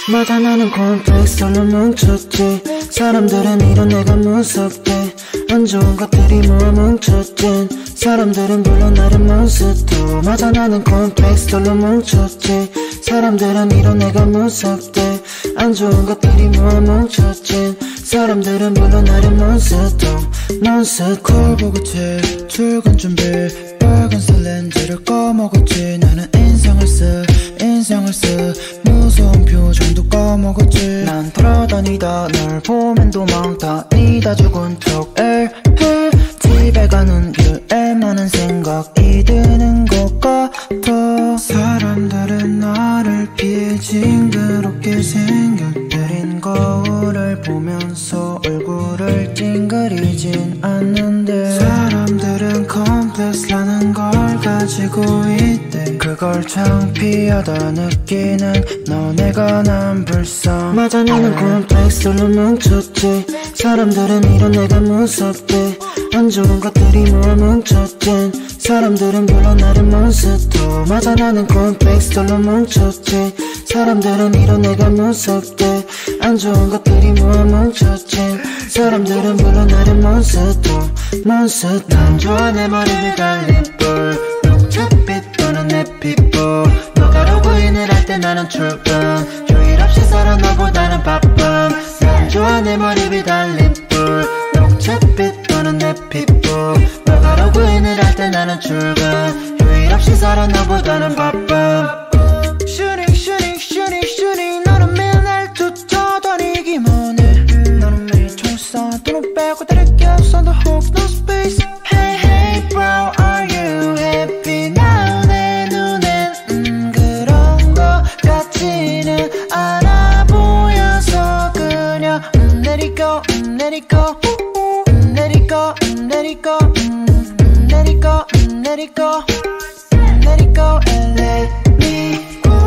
맞아 나는 콤플렉스로 뭉쳤지. 사람들은 이런 내가 무섭대. 안 좋은 것들이 모아 뭉쳤진. 사람들은 불러 나를 몬스터. 맞아 나는 콤플렉스로 뭉쳤지. 사람들은 이런 내가 무섭대. 안 좋은 것들이 모아 뭉쳤진. 사람들은 불러 나를 몬스터. 몬스터. 콜 보고 제 출근 준비. 빨간색 렌즈를 꺼먹었지. 나는 인상을 쓰 무서운 표정도 까먹었지. 난 돌아다니다 널 보면 도망다니다 죽은 척을 해. 집에 가는 길에 많은 생각이 드는 것 같아. 사람들은 나를 피해 징그럽게 생겼들인 거울을 보면서 얼굴을 찡그리진 않는데 사람들은 컴플렉스라는 걸 가지고 있대. 그걸 창피하다 느끼는 너네가 난 불쌍. 맞아 나는 콤플렉스로 뭉쳤지. 사람들은 이런 내가 무섭대. 안 좋은 것들이 모아 뭉쳤진. 사람들은 불러 나를 몬스터. 맞아 나는 콤플렉스로 뭉쳤지. 사람들은 이런 내가 무섭대. 안 좋은 것들이 모아 뭉쳤진. 사람들은 불러 나를 몬스터. 몬스터. 난 좋아 내 머리를 달린 뿔. 녹차빛 도는 내 피부. 너가 로그인을 할 때 나는 출근. 휴일 없이 살아 너보다는 바쁨. 난 좋아 내 머리를 달린 뿔. 녹차빛 도는 내 피부. 너가 로그인을 할 때 나는 출근. 휴일 없이 살아 너보다는 바쁨. 슈닝 너는 매일 날 쫓아다니기만 해. 너는 매일 총 쏴 돈을 빼고 다르게 쏜 the hooks no space. Hey bro are you happy now. 내 눈엔 그런 거 같지는 않아 보여서 그냥 let it go let it go let it go let it go let it go let it go let it go and let me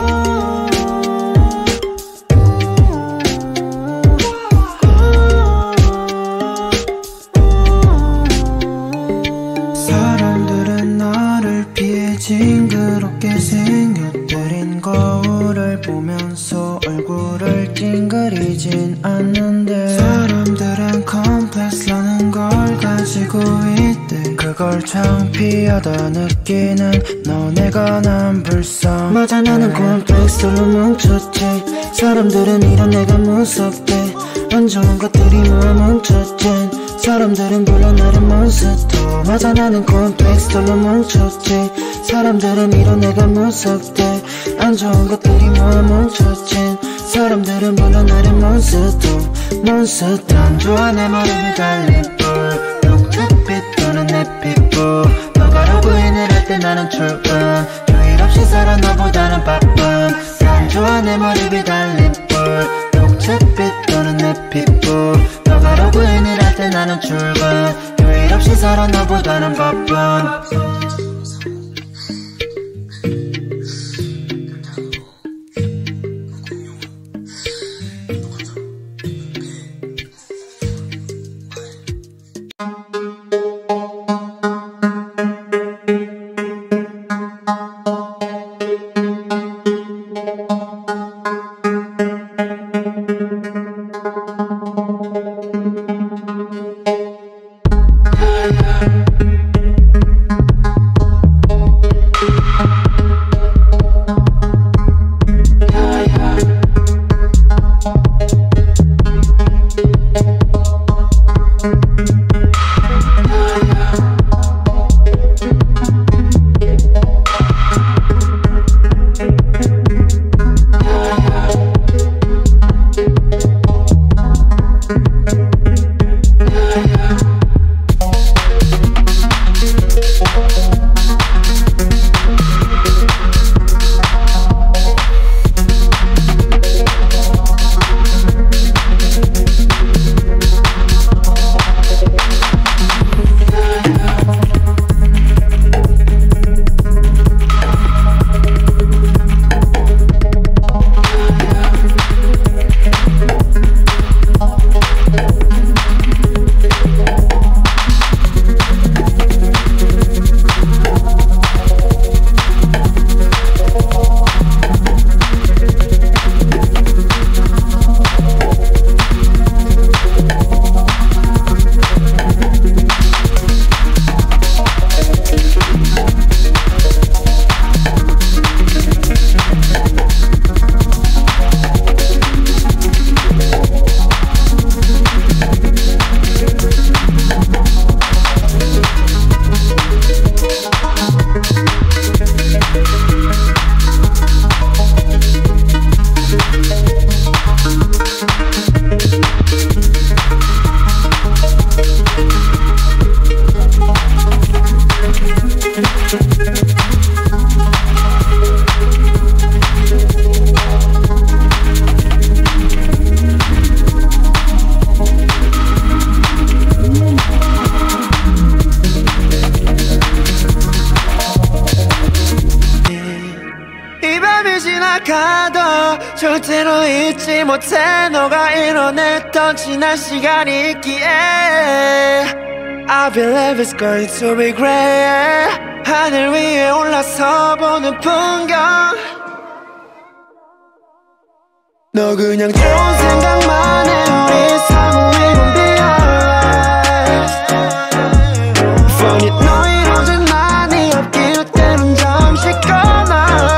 징그럽게 생겼들인 거울을 보면서 얼굴을 찡그리진 않는데 사람들은 컴플렉스라는 걸 가지고 있대. 그걸 창피하다 느끼는 너네가 난 불쌍. 맞아 나는 콤플렉스로 뭉쳤지. 사람들은 이런 내가 무섭대. 안 좋은 것들이 모아 뭉쳤진. 사람들은 불러 나를 몬스터. 맞아 나는 콤플렉스로 뭉쳤지. 사람들은 이런 내가 무섭대. 안 좋은 것들이 모아 뭉쳤진. 사람들은 불러 나를 몬스터. 몬스터. 난 좋아 내 머리를 달린 뿔. 녹차빛 도는 내 피부. 너가 로그인을 할 때 나는 출근. 휴일 없이 살아 너보다는 바쁨. 난 좋아 내 머리를 달린 뿔. 녹차빛 도는 내 피부. 너가 로그인을 할 때 나는 출근. 휴일 없이 살아 너보다는 바쁨. 절대로 잊지 못해 너가 이뤄냈던 지난 시간이 있기에 I believe it's going to be great 하늘 위에 올라서 보는 풍경 너 그냥 좋은 생각만 해 우리 상호 we gon' be alright Funny 너 이뤄진 많이 없길 때론 잠시 꺼놔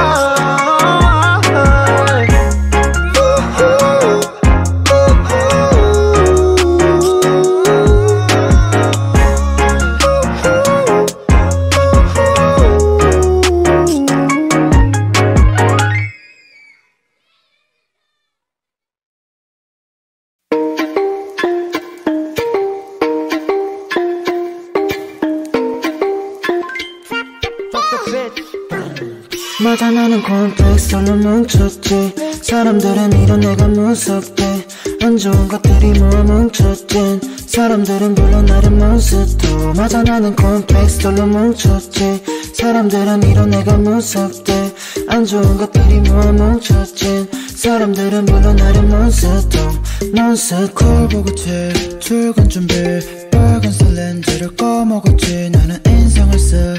맞아 나는 콤플렉스로 뭉쳤지 사람들은 이런 내가 무섭대 안 좋은 것들이 모아 뭉쳤지 사람들은 불러 나를 몬스터 맞아 나는 콤플렉스로 뭉쳤지 사람들은 이런 내가 무섭대 안 좋은 것들이 모아 뭉쳤지 사람들은 불러 나를 몬스터 몬스터 콜 보고 제 출근 준비 빨간색 렌즈를 꺼먹었지 나는 인상을 쓰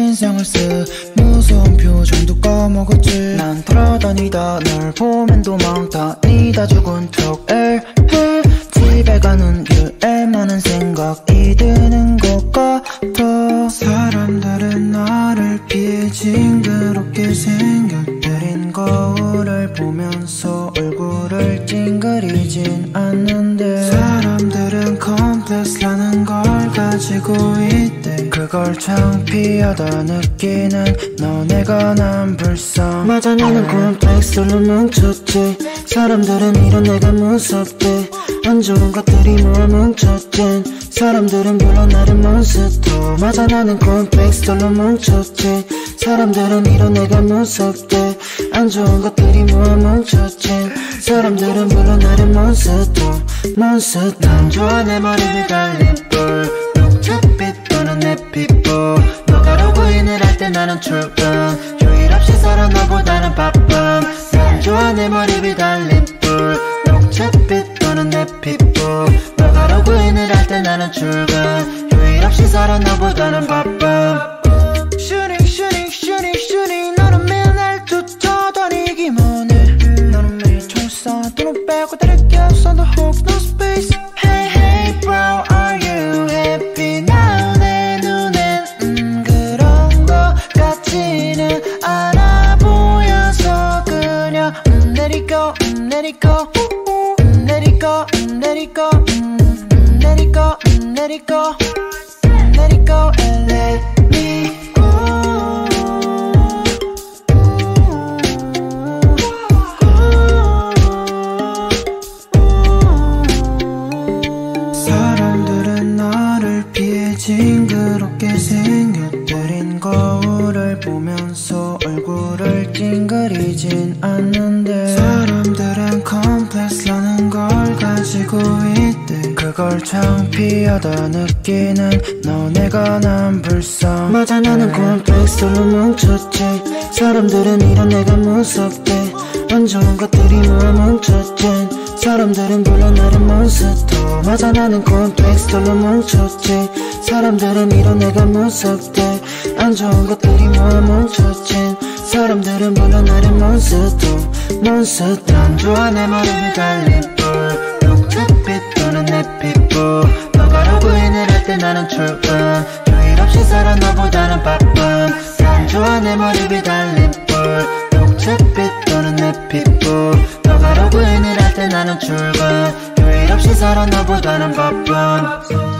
무서운 표정도 꺼먹었지 난 돌아다니다 널 보면 도망다니다 죽은 척을 해 집에 가는 길에 많은 생각이 드는 것 같아 사람들은 나를 피해 징그럽게 생겨들인 거울을 보면서 얼굴을 찡그리진 않는데 사람들은 컴플렉스라는 걸 가지고 있대 그걸 창피하다 느끼는 너네가 난 불쌍 맞아 나는 콤플렉스로 뭉쳤지 사람들은 이런 내가 무섭대 안 좋은 것들이 모아 뭉쳤지 사람들은 불러 나를 몬스터 맞아 나는 콤플렉스로 뭉쳤지 사람들은 이런 내가 무섭대 안 좋은 것들이 모아 뭉쳤지 사람들은 불러 나를 몬스터 난 좋아 내 머리 위 달린 뿔 녹차빛 도는 내 피부 너가 로그인을 할 때 나는 출근 휴일 없이 살아 너보다는 바쁨 난 좋아 내 머리 위 달린 뿔 녹차빛 도는 내 피부 너가 로그인을 할 때 나는 출근 휴일 없이 살아 너보다는 바쁨 슈닝 너는 매일 날 쫓아다니기만 해 너는 매일 총 쏴 돈을 빼고 다르게 없어 no hope no space Hey bro are you happy now 내 눈엔 그런 것 같지는 않아 보여서 그냥 let it go let it go let it go let it go let it go let it go let it go and let me 사람들은 나를 피해 징그럽게 생겨들인 거울을 보면서 얼굴을 찡그리진 않는데 사람들은 컴플렉스라는 걸 가지고 있대 그걸 창피하다 느끼는 너네가 난 불쌍 맞아 나는 콤플렉스로 뭉쳤지 사람들은 이런 내가 무섭대 안 좋은 것들이 모아 뭉쳤지 사람들은 불러 나를 몬스터 맞아 나는 콤플렉스로 뭉쳤지 사람들은 이런 내가 무섭대 안 좋은 것들이 모아 뭉쳤지 사람들은 불러 나를 몬스터 난 좋아 내 머리 위 달린 뿔 녹차빛 도는 내 피부 너가 로그인을 할 때 나는 출근 휴일 없이 살아 너보다는 바쁨 난 좋아 내 머리 위 달린 뿔 녹차빛 도는 내 피부 너가 로그인을 할 때 나는 출근 휴일 없이 살아 너보다는 바쁨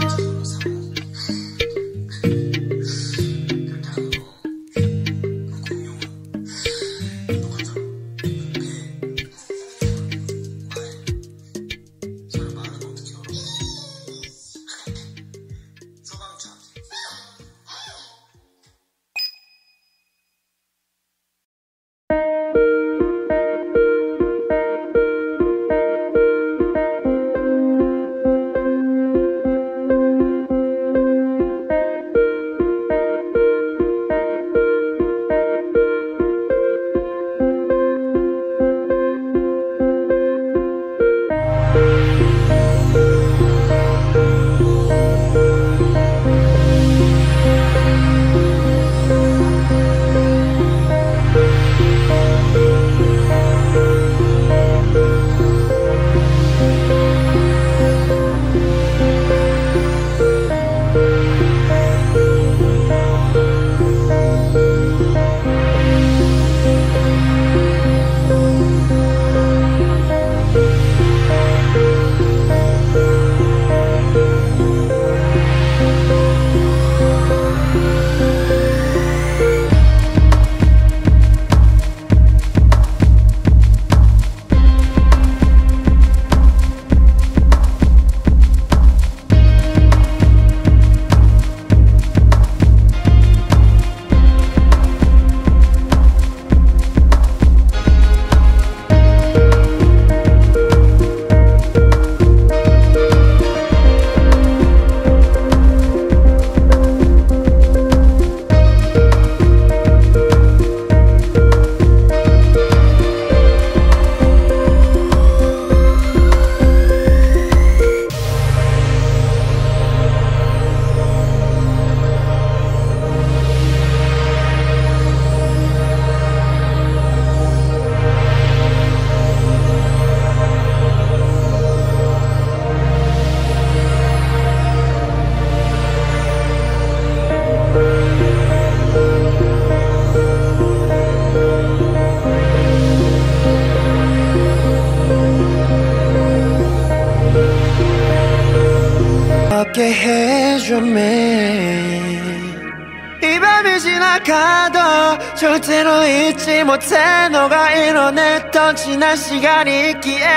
me. 이 밤이 지나가도 절대로 잊지 못해 너가 이뤄냈던 지난 시간이 있기에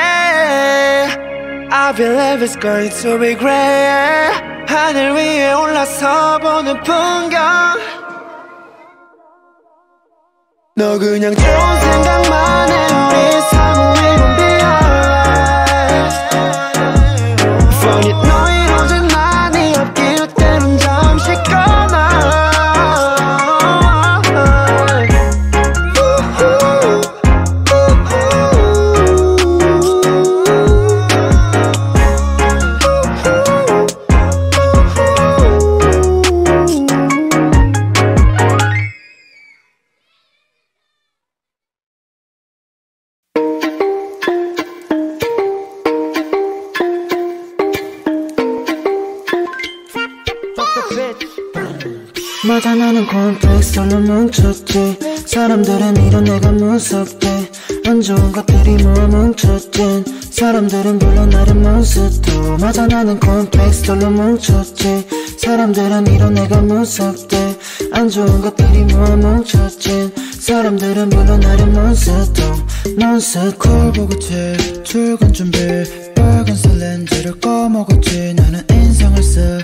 I believe it's going to be great. 하늘 위에 올라서 보는 풍경 너 그냥 좋은 생각만 해 우리 사무이면 be alright. Funny 너 이루어진 많이 없길 때론 잠시 꺼놔. 맞아 나는 콤플렉스로 뭉쳤지. 사람들은 이런 내가 무섭대. 안 좋은 것들이 모아 뭉쳤지. 사람들은 불러 나를 몬스터. 맞아 나는 콤플렉스로 뭉쳤지. 사람들은 이런 내가 무섭대. 안 좋은 것들이 모아 뭉쳤지. 사람들은 불러 나를 몬스터. 몬스터 콜 보고 제 출근 준비 빨간색 렌즈를 꺼먹었지. 나는 인상을 쓰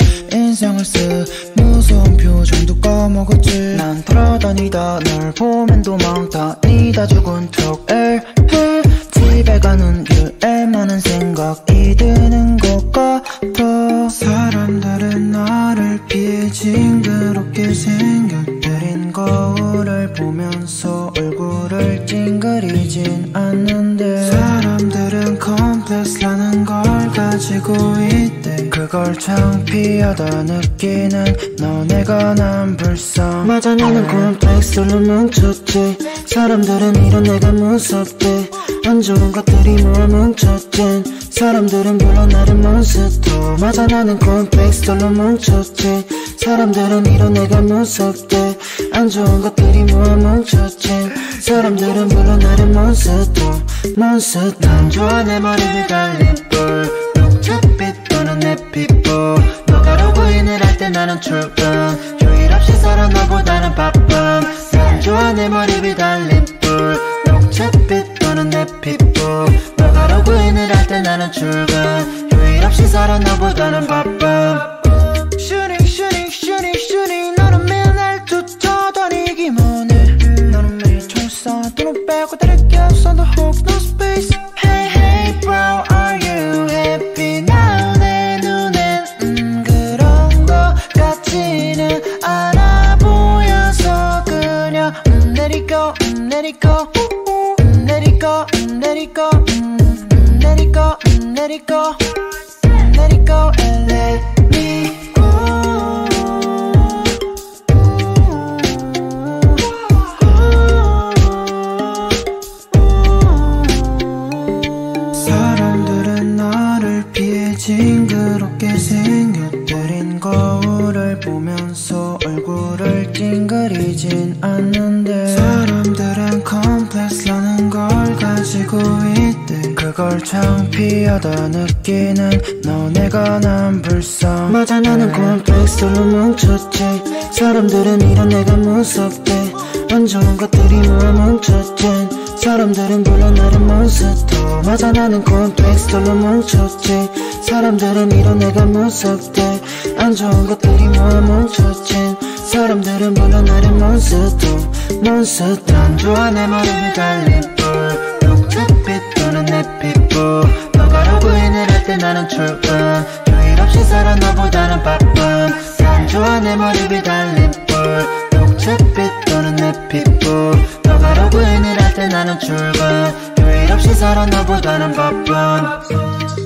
무서운 표정도 꺼먹었지. 난 돌아다니다 널 보면 도망다니다 죽은 척을 해. 집에 가는 길에 많은 생각이 드는 것 같아. 사람들은 나를 피해 징그럽게 생겨들인 거울을 보면서 얼굴을 찡그리진 않는데 사람들은 컴플렉스라는 걸 가지고 있대. 그걸 창피하다 느끼는 너네가 난 불쌍. 맞아 나는 콤플렉스로 뭉쳤지. 사람들은 이런 내가 무섭대. 안 좋은 것들이 모아 뭉쳤지. 사람들은 불러 나를 몬스터. 맞아 나는 콤플렉스로 뭉쳤지. 사람들은 이런 내가 무섭대. 안 좋은 것들이 모아 뭉쳤지. 사람들은 불러 나를 몬스터. 몬스터. 난 좋아 내 머리 위 달린 뿔 녹차빛 도는 내 피부. 너가 로그인을 할 때 나는 출근. 휴일 없이 살아 너보다는 바쁨. 난 좋아 내 머리 위 달린 뿔 녹차빛 도는 내 피부. 너가 로그인을 할 때 나는 출근. 휴일 없이 살아 너보다는 바쁨. 슈닝 너는 매일 날 쫓아다니기만 해. 너는 매일 총 쏴 돈을 빼고 다르게 없어 no hope no space. Hey hey bro are you happy now. 내 눈엔 그런 것 같지는 않아 보여서 그냥 let it go let it go let it go let it go let it go let it go let it go and let me go. 사람들은 나를 피해 징그럽게 생겨들인 거울을 보면서 얼굴을 찡그리진 않는데 사람들은 컴플렉스라는 걸 가지고 있대. 그걸 창피하다 느끼는 너네가 난 불쌍. 맞아 나는 콤플렉스로 뭉쳤지. 사람들은 이런 내가 무섭대. 안 좋은 것들이 모아 뭉쳤지. 사람들은 불러 나를 몬스터. 맞아 나는 콤플렉스로 뭉쳤지. 사람들은 이런 내가 무섭대. 안 좋은 것들이 모아 뭉쳤지. 사람들은 불러 나를 몬스터. 몬스터. 난 좋아 내 머리 위 달린 뿔 녹차빛 도는 내 피부. 너가 로그인을 할 때 나는 출근. 휴일 없이 살아 너보다는 바쁨. 난 좋아 내 머리 위 달린 뿔 녹차빛 도는 내 피부. 너가 로그인을 할 때 나는 출근. 휴일 없이 살아 너보다는 바쁨.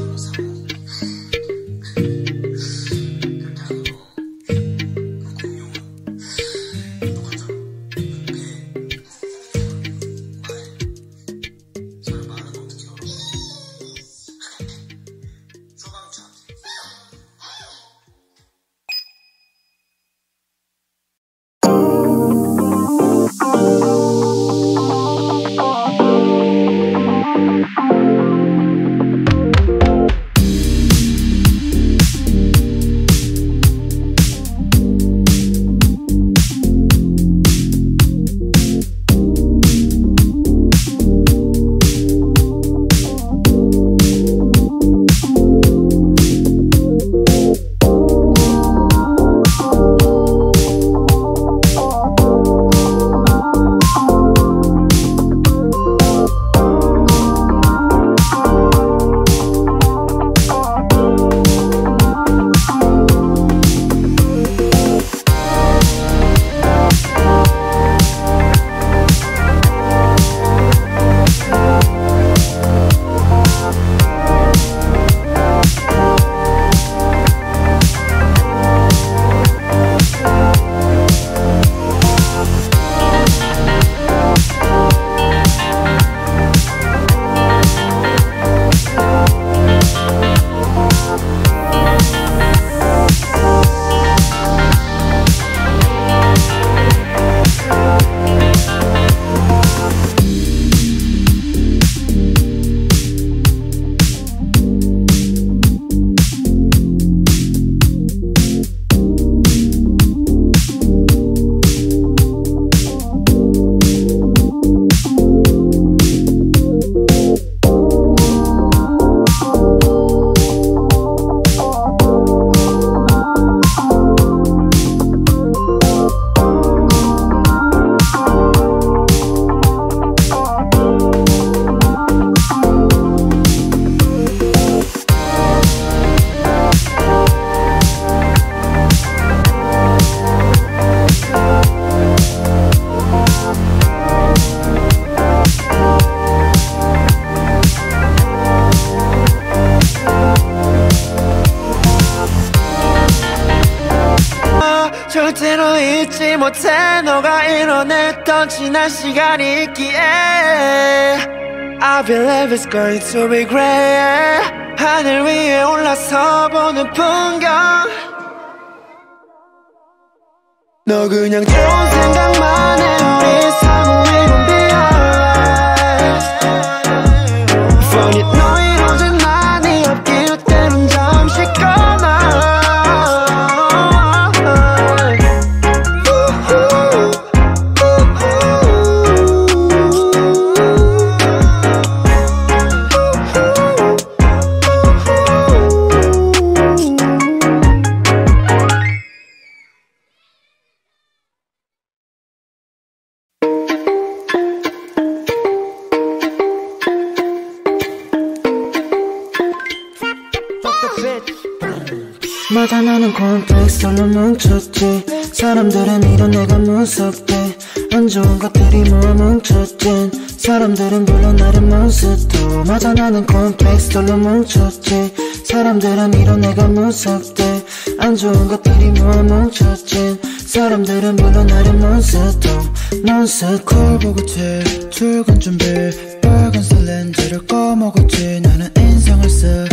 절대로 잊지 못해 너가 이뤄냈던 지난 시간이 있기에 I believe it's going to be great 하늘 위에 올라서 보는 풍경 너 그냥 좋은 생각만 해 우리 사무이면 be alright Funny 너 이루어진 많이 없길 때론 잠시 꺼놔 맞아 나는 콤플렉스로 뭉쳤지 사람들은 이런 내가 무섭대 안 좋은 것들이 모아 뭉쳤진 사람들은 불러 나를 몬스터 맞아 나는 콤플렉스로 뭉쳤지 사람들은 이런 내가 무섭대 안 좋은 것들이 모아 뭉쳤진 사람들은 불러 나를 몬스터 몬스터 콜 보고 제 출근 준비 빨간색 렌즈를 꺼먹었지 나는 인상을 쓰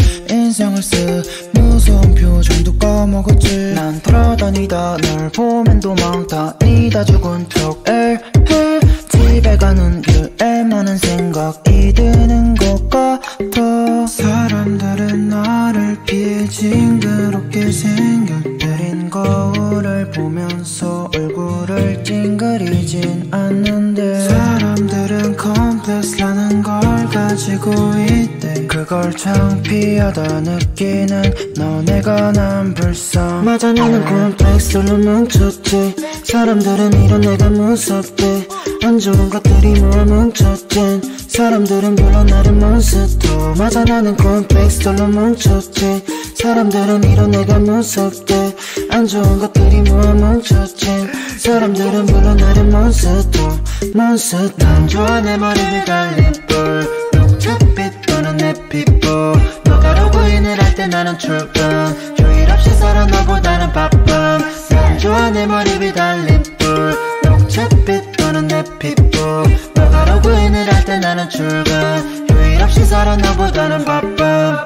무서운 표정도 꺼먹었지 난 돌아다니다 널 보면 도망다니다 죽은 척에 집에 가는 길에 많은 생각이 드는 것 같아 사람들은 나를 피해 징그럽게 생겨들인 거울을 보면서 얼굴을 찡그리진 않는데 사람들은 컴플렉스라는 걸 가지고 있대 그걸 창피하다 느끼는 너네가 난 불쌍 맞아 나는 콤플렉스로 뭉쳤지 사람들은 이런 내가 무섭대 안 좋은 것들이 모아 뭉쳤진 사람들은 불러 나를 몬스터 맞아 나는 콤플렉스로 뭉쳤지 사람들은 이런 내가 무섭대 안 좋은 것들이 모아 뭉쳤진 사람들은 불러 나를 몬스터 난 좋아 내 머리 위 달린 뿔 녹차빛 도는 내 피부 너가 로그인을 할 때 나는 출근 휴일 없이 살아 너보다는 바쁨 난 좋아 내 머리 위 달린 뿔 녹차빛 도는 내 피부 너가 로그인을 할 때 나는 출근 휴일 없이 살아 너보다는 바쁨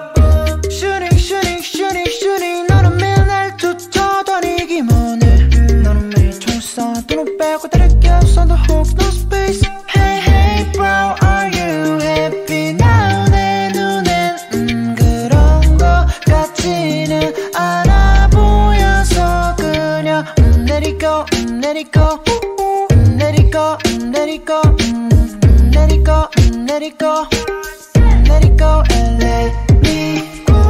슈닝 너는 매일 날 쫓아다니기만 해 너는 매일 총 쏴 돈을 빼고 다를 게 없어 no hope no space Hey bro are you happy now 내 눈엔 그런 거 같지는 않아 보여서 그냥 let it go let it go let it go let it go let it go let it go let it go and let me go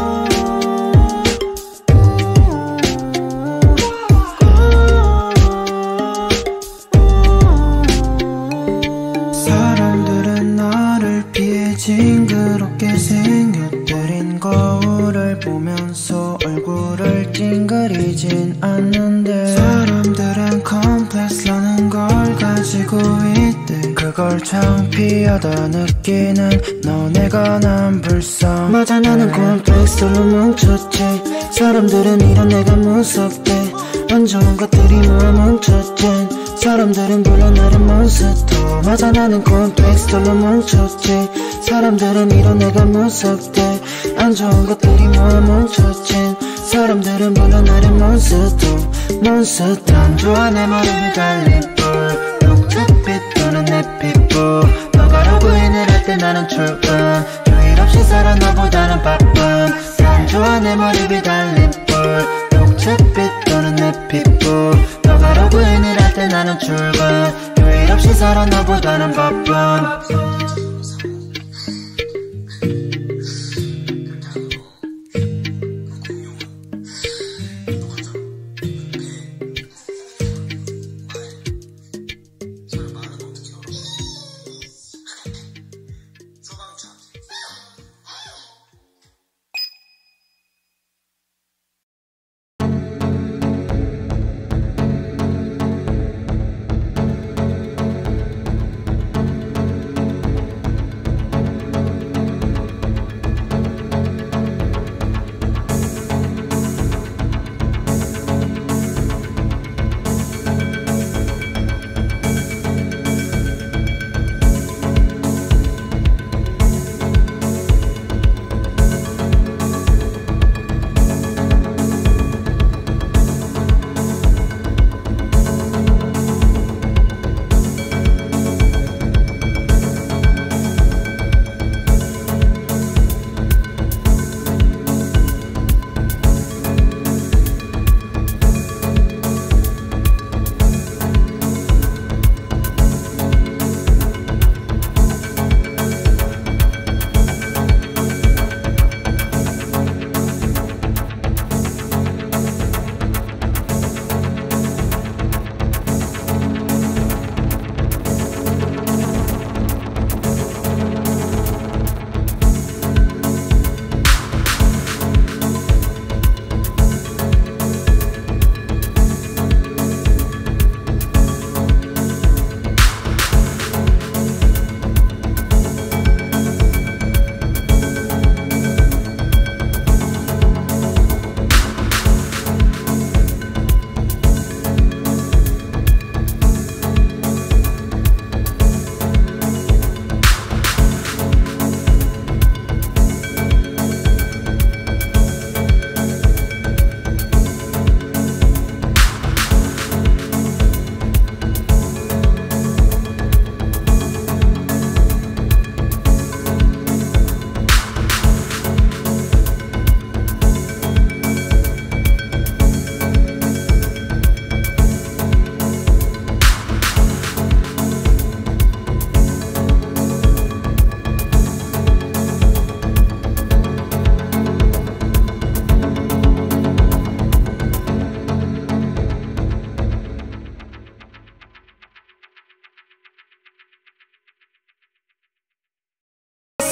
사람들은 나를 피해 징그럽게 생겨들인 거울을 보면서 얼굴을 찡그리진 않는데 사람들은 컴플렉스라는 걸 가지고 있대 그걸 창피하다 느끼는 너네가 난 불쌍 맞아 나는 콤플렉스로 뭉쳤지 사람들은 이런 내가 무섭대 안 좋은 것들이 모아 뭉쳤진 사람들은 불러 나를 몬스터 맞아 나는 콤플렉스로 뭉쳤지 사람들은 이런 내가 무섭대 안 좋은 것들이 모아 뭉쳤진 사람들은 불러 나를 몬스터 난 좋아 내 머리 위 달린 뿔 녹차빛 도는 내 피부 너가 로그인을 할 때 나는 출근 휴일 없이 살아 너보다는 바쁨 난 좋아 내 머리 위 달린 뿔 녹차빛 도는 내 피부 너가 로그인을 할 때 나는 출근 휴일 없이 살아 너보다는 바쁨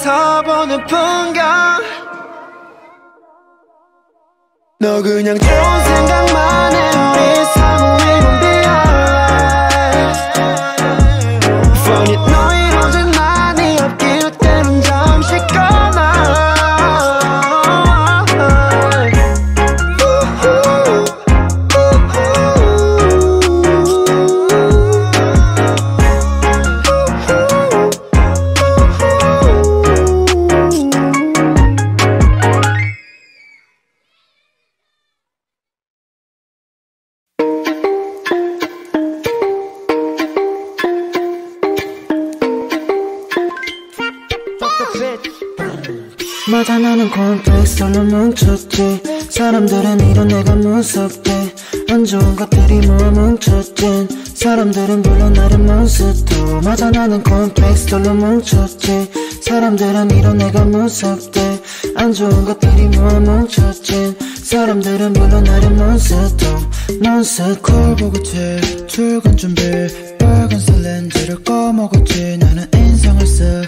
멀리서 보는 풍경 너 그냥 좋은 생각만 해 우리 사무이면 be alright Funny 너 이루어진 많이 없길 때론 잠시 꺼나 맞아 나는 콤플렉스로 뭉쳤지 사람들은 이런 내가 무섭대 안 좋은 것들이 모아 뭉쳤진 사람들은 불러 나를 몬스터 맞아 나는 콤플렉스로 뭉쳤지 사람들은 이런 내가 무섭대 안 좋은 것들이 모아 뭉쳤진 사람들은 불러 나를 몬스터 몬스터 콜 보고 제 출근 준비 빨간색 렌즈를 꺼먹었지 나는 인상을 쓰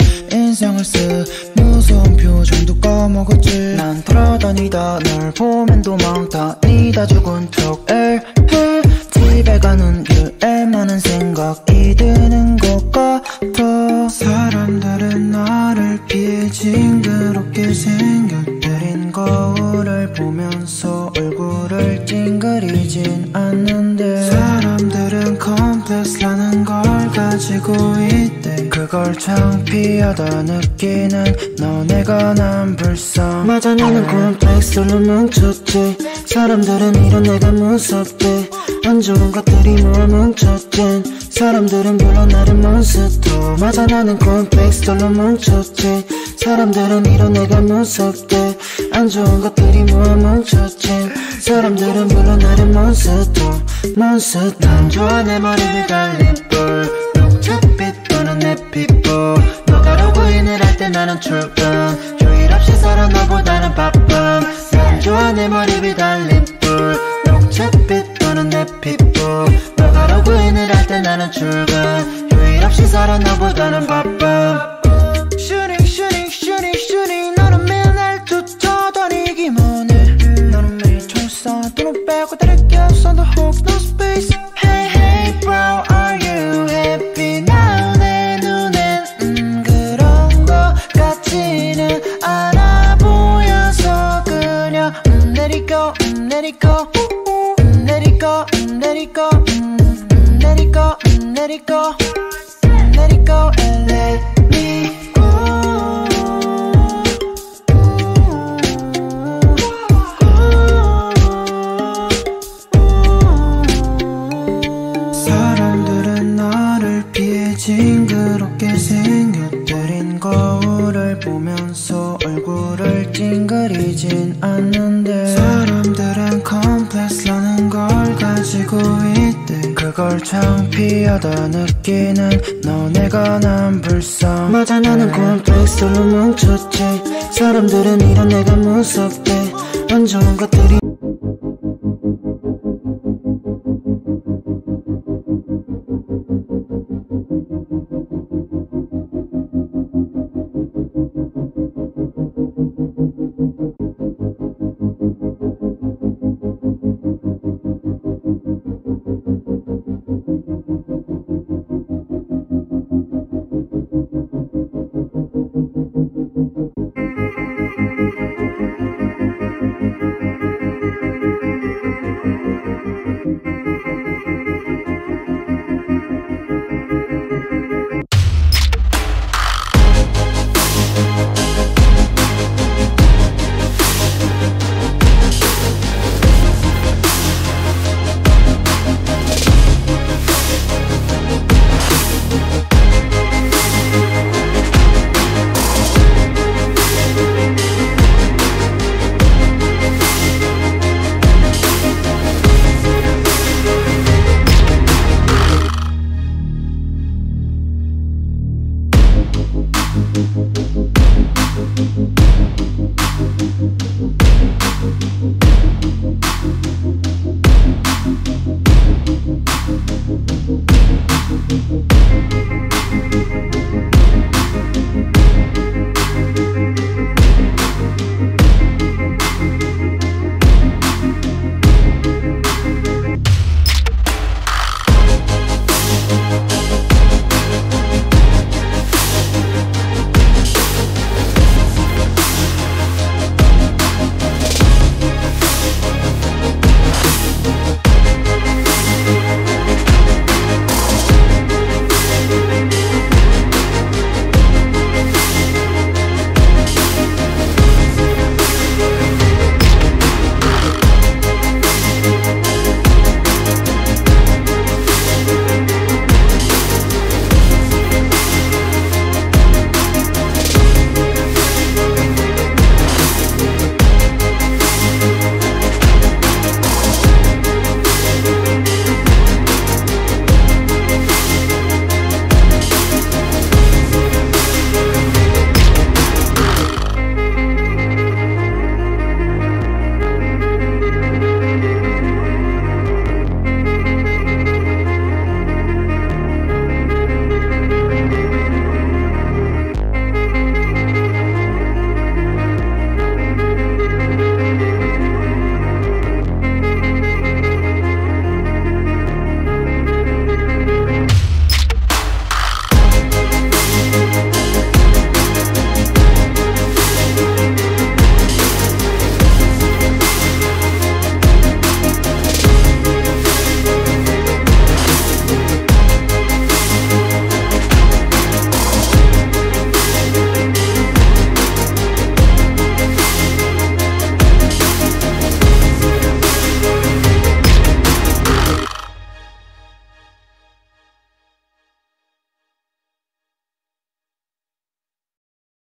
무서운 표정도 꺼먹었지 난 돌아다니다 널 보면 도망다니다 죽은 척을 해 집에 가는 길에 많은 생각이 드는 것 같아 사람들은 나를 피해 징그럽게 생겨들인 거울을 보면서 얼굴을 찡그리진 않는데 사람들은 컴플렉스라는 걸 가지고 있대 그걸 창피하다 느끼는 너네가 난 불쌍 맞아 나는 콤플렉스로 뭉쳤지 사람들은 이런 내가 무섭대 안 좋은 것들이 모아 뭉쳤진 사람들은 불러 나를 몬스터 맞아 나는 콤플렉스로 뭉쳤지 사람들은 이런 내가 무섭대 안 좋은 것들이 모아 뭉쳤진 사람들은 불러 나를 몬스터 난 좋아 내 머리 위 달린 뿔 녹차빛 도는 내 피부 너가 로그인을 할 때 나는 출근 휴일 없이 살아 너보다는 바쁨 난 좋아 내 머리 위 달린 뿔 녹차빛 도는 내 피부 너가 로그인을 할 때 나는 출근 휴일 없이 살아 너보다는 바쁨 슈닝 너는 매일 날 쫓아다니기만 해 너는 매일 총 쏴 돈을 빼고 다를 게 없어 no hope no space Hey bro are you happy now 내 눈엔 그런 거 같지는 않아 보여서 그냥 let it go let it go let it go let it go let it go let it go let it go and let me go 사람들은 나를 피해 징그럽게 생겨들인 거울을 보면서 얼굴을 찡그리진 않는데 사람들은 컴플렉스라는 걸 가지고 있대 그걸 창피하다 느끼는 너네가 난 불쌍 맞아 나는 콤플렉스로 뭉쳤지 사람들은 이런 내가 무섭대 안 좋은 것들이